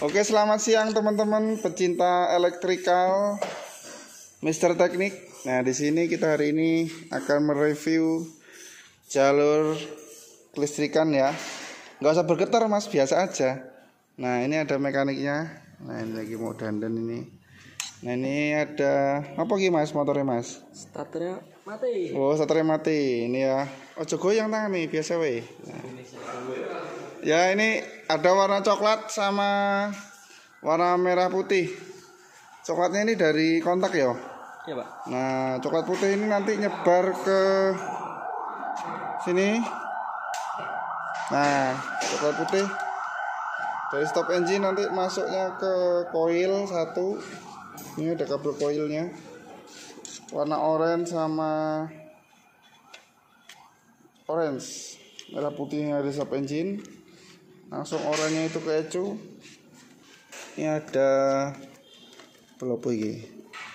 Oke, selamat siang teman-teman pecinta elektrikal, Mister Teknik. Nah, di sini kita hari ini akan mereview jalur kelistrikan ya. Nggak usah bergetar mas, biasa aja. Nah, ini ada mekaniknya. Nah, ini lagi mau dandan ini. Nah, ini ada apa lagi mas motornya mas? Starternya mati. Oh, starternya mati. Ini ya. Ojo goyang tangan nih, biasa weh. Nah. Ya, ini ada warna coklat sama warna merah putih. Coklatnya ini dari kontak ya. Iya pak. Nah, coklat putih ini nanti nyebar ke sini. Nah, coklat putih dari stop engine nanti masuknya ke coil 1. Ini ada kabel coilnya. Warna orange sama orange. Merah putihnya dari stop engine. Langsung oranye itu ke ECU. Ini ada pelopo ini.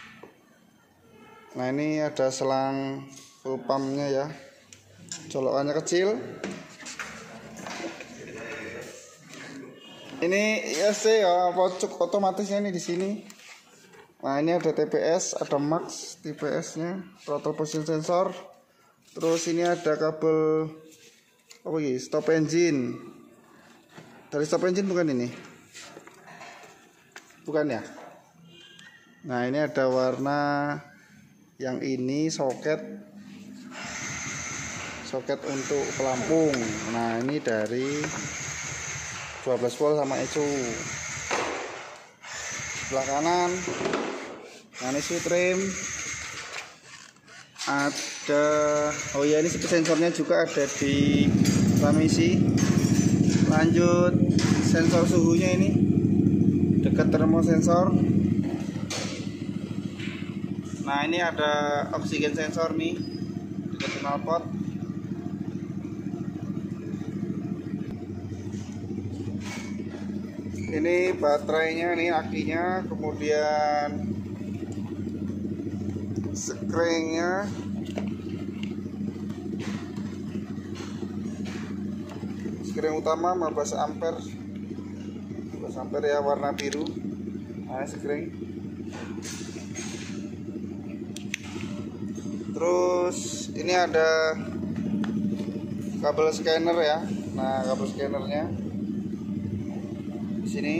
Nah, ini ada selang full pumpnya ya. Colokannya kecil. Ini ISC ya, pocok otomatisnya nih di sini. Nah, ini ada TPS, ada max TPS-nya, throttle position sensor. Terus ini ada kabel apa ini? Stop engine. Dari stop engine bukan ini? Bukan ya? Nah, ini ada warna yang ini soket untuk pelampung. Nah, ini dari 12 volt sama ECU. Sebelah kanan, nah ini switch rem. Ada, oh ya ini sensornya juga ada di transmisi. Lanjut sensor suhunya ini dekat termosensor. Nah, ini ada oksigen sensor nih dekat knalpot. Ini baterainya, ini akinya, kemudian skringnya. Skring utama 15 ampere. 15 ampere ya, warna biru. Nah, skring. Terus ini ada kabel scanner ya. Nah, kabel scannernya di sini.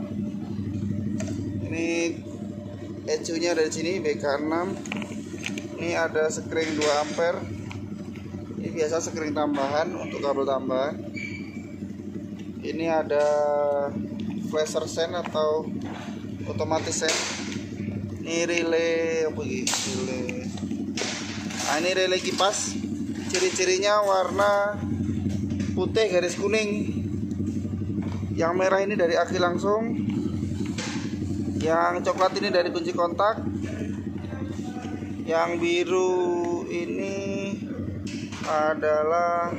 Ini ECU-nya dari sini BK6. Ini ada skring 2 ampere. Ini biasa skring tambahan untuk kabel tambahan. Ini ada flasher sen atau otomatis sen. Ini relay apa gitu? Relay. Nah, ini relay kipas. Ciri-cirinya warna putih garis kuning. Yang merah ini dari aki langsung. Yang coklat ini dari kunci kontak. Yang biru ini adalah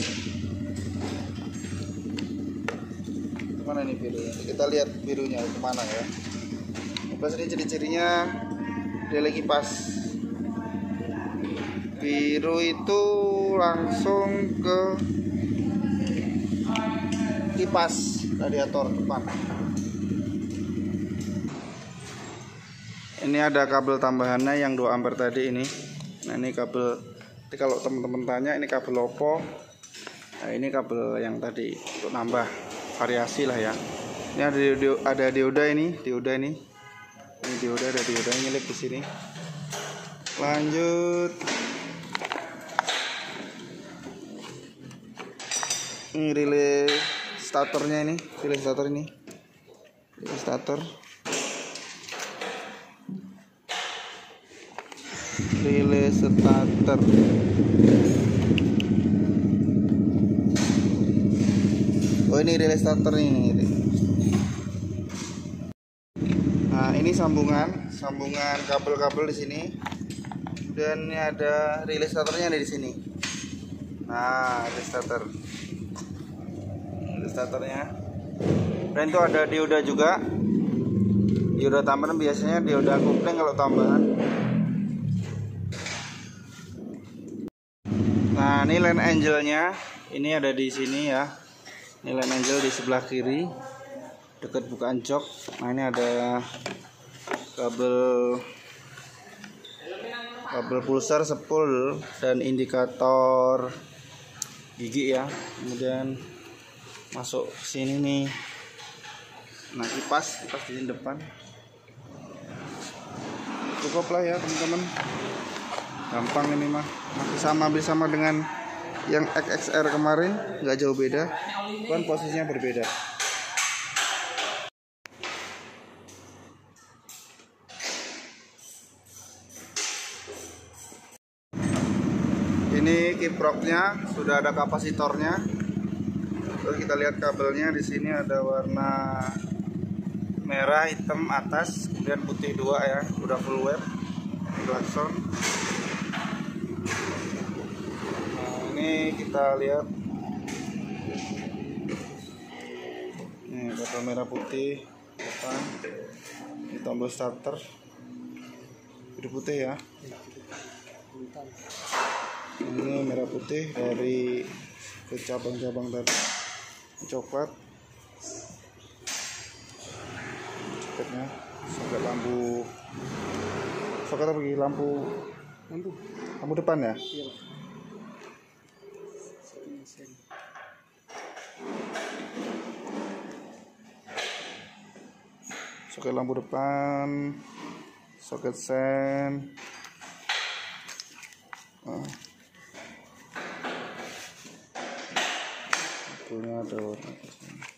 mana nih birunya? Kita lihat birunya kemana ya. Terus ini ciri-cirinya relay kipas. Biru itu langsung ke kipas radiator depan. Ini ada kabel tambahannya yang 2 ampere tadi ini. Nah, ini kabel. Jadi kalau teman-teman tanya ini kabel opo. Nah, ini kabel yang tadi untuk nambah variasi lah ya. Ini ada dioda ini, Ini dioda, ada dioda nyelip di sini. Lanjut. Ini relay starternya ini, relay starter. Oh, ini relay starter ini. Nah, ini sambungan kabel-kabel di sini. Dan ini ada relay starternya di sini. Nah, relay starternya. Dan itu ada dioda juga. Dioda tambahan, biasanya dioda kopling kalau tambahan. Nah, ini line angle-nya. Ini ada di sini ya. Ini line angle di sebelah kiri. dekat bukaan jok. Nah ini ada kabel pulsar, spool, dan indikator gigi ya. Kemudian masuk sini nih. Nah kipas di depan. Cukup lah ya teman-teman. Gampang ini mah. Hampir sama dengan yang XXR kemarin, nggak jauh beda. Kan posisinya berbeda. Ini kiproknya sudah ada kapasitornya. Terus kita lihat kabelnya, di sini ada warna merah, hitam atas, kemudian putih 2 ya, udah full web. Klakson. Nah, ini kita lihat. Nih, kabel merah putih depan. Ini tombol starter. Biru putih ya. Ini merah putih dari ke cabang-cabang tadi, coklat. Soketnya, soket lampu, soket apa lagi, lampu depan ya. Soket lampu depan, soket sen. Punya ada warna